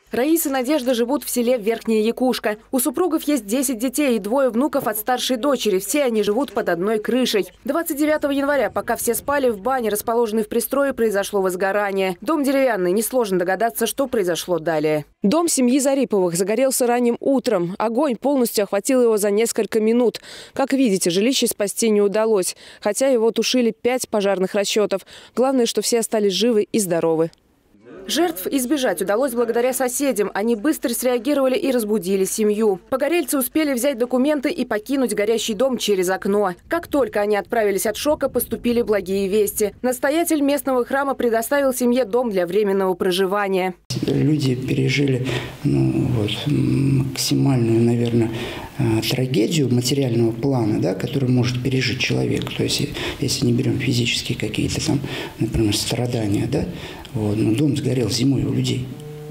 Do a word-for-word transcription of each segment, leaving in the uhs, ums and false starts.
Раиса и Надежда живут в селе Верхняя Якушка. У супругов есть десять детей и двое внуков от старшей дочери. Все они живут под одной крышей. двадцать девятого января, пока все спали, в бане, расположенной в пристрое, произошло возгорание. Дом деревянный, несложно догадаться, что произошло далее. Дом семьи Зариповых загорелся ранним утром. Огонь полностью охватил его за несколько минут. Как видите, жилище спасти не удалось, хотя его тушили пять пожарных расчетов. Главное, что все остались живы и здоровы. Жертв избежать удалось благодаря соседям. Они быстро среагировали и разбудили семью. Погорельцы успели взять документы и покинуть горящий дом через окно. Как только они отправились от шока, поступили благие вести. Настоятель местного храма предоставил семье дом для временного проживания. Люди пережили ну, вот, максимальную, наверное, трагедию материального плана, да, которую может пережить человек. То есть, если не берем физические какие-то там, например, страдания, да, вот, но дом сгорел зимой у людей.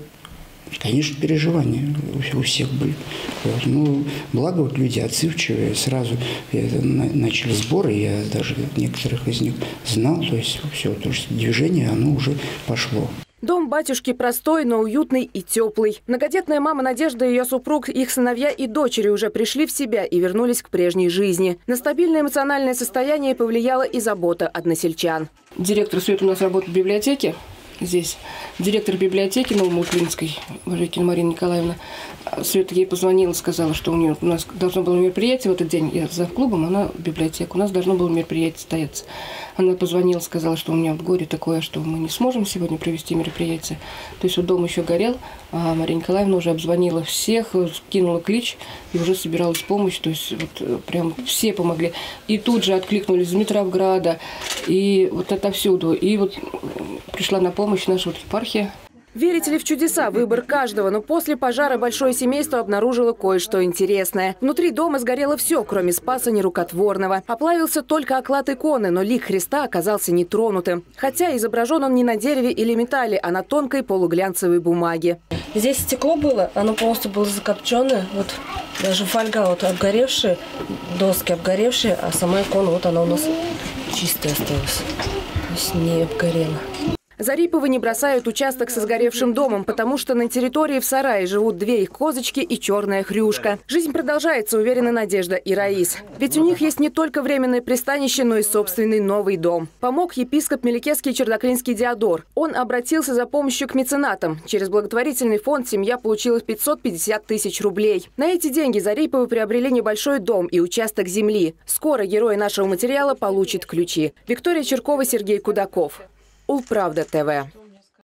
Конечно, переживания у всех были. Вот. Ну, благо вот люди отзывчивые, сразу начали сборы, я даже некоторых из них знал, то есть все, то есть движение, оно уже пошло. Дом батюшки простой, но уютный и теплый. Многодетная мама Надежда и ее супруг, их сыновья и дочери уже пришли в себя и вернулись к прежней жизни. На стабильное эмоциональное состояние повлияла и забота односельчан. Директор Свет у нас работает в библиотеке. Здесь директор библиотеки Новомушлинской, Варыкина Марина Николаевна. Света ей позвонила, сказала, что у нее у нас должно было мероприятие в этот день. Я за клубом, она в библиотеке. У нас должно было мероприятие состояться. Она позвонила, сказала, что у меня вот горе такое, что мы не сможем сегодня провести мероприятие. То есть вот дом еще горел, а Марина Николаевна уже обзвонила всех, кинула клич и уже собиралась помощь. То есть вот прям все помогли. И тут же откликнулись из Дмитровграда, и вот отовсюду. И вот пришла на помощь наша вот епархия. Верите ли в чудеса? Выбор каждого. Но после пожара большое семейство обнаружило кое-что интересное. Внутри дома сгорело все, кроме Спаса Нерукотворного. Оплавился только оклад иконы, но лик Христа оказался нетронутым. Хотя изображен он не на дереве или металле, а на тонкой полуглянцевой бумаге. Здесь стекло было, оно полностью было закопченное. Вот даже фольга вот обгоревшая, доски обгоревшие, а сама икона вот она у нас чистая осталась. То есть не обгорела. Зариповы не бросают участок со сгоревшим домом, потому что на территории в сарае живут две их козочки и черная хрюшка. Жизнь продолжается, уверена Надежда и Раис. Ведь у них есть не только временное пристанище, но и собственный новый дом. Помог епископ Меликесский Чердаклинский Диодор. Он обратился за помощью к меценатам. Через благотворительный фонд семья получила пятьсот пятьдесят тысяч рублей. На эти деньги Зариповы приобрели небольшой дом и участок земли. Скоро герой нашего материала получит ключи. Виктория Черкова, Сергей Кудаков. Улправда ТВ.